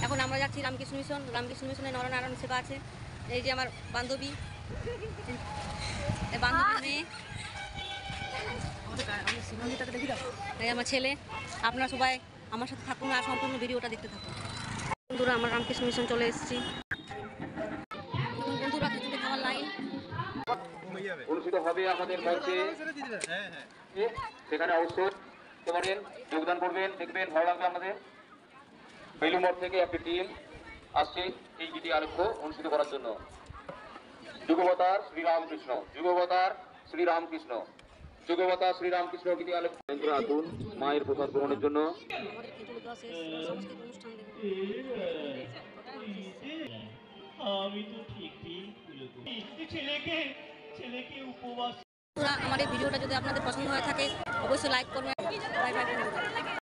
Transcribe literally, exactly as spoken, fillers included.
এখন আমরা যাচ্ছি রামকৃষ্ণ মিশন। রামকৃষ্ণ মিশনে নরনারায়ণ সেবা আছে। এই যে আমার বান্ধবী, বান্ধবী মেয়ে, এই আমার ছেলে। আপনারা সবাই আমার সাথে থাকুন আর সম্পূর্ণ ভিডিওটা দেখতে থাকুন। বন্ধুরা, আমার রামকৃষ্ণ মিশন চলে এসেছি। বন্ধুরা, খিচুড়ি খাওয়ার লাইন অনুষ্ঠিত হবে আমাদের মঞ্চে, সেখানে অবশ্যই পারেন, যোগদান করবেন, দেখবেন ভালো লাগবে আমাদের। বেলুমোড় থেকে একটি টিম আসছে এই গীতি আলোক্য অনুষ্ঠিত করার জন্য। যুগবতার শ্রীরামকৃষ্ণ, যুগবতার শ্রীরামকৃষ্ণ, যুগবতার শ্রীরামকৃষ্ণ গীতি আলোক্য আসুন মায়ের প্রসাদ গ্রহণের জন্য। আমি তো ঠিক ঠিক ছেলেকে ছেলেকে উপবাস। আমার এই ভিডিওটা যদি আপনাদের পছন্দ হয়ে থাকে অবশ্যই লাইক করবেন। Bye by.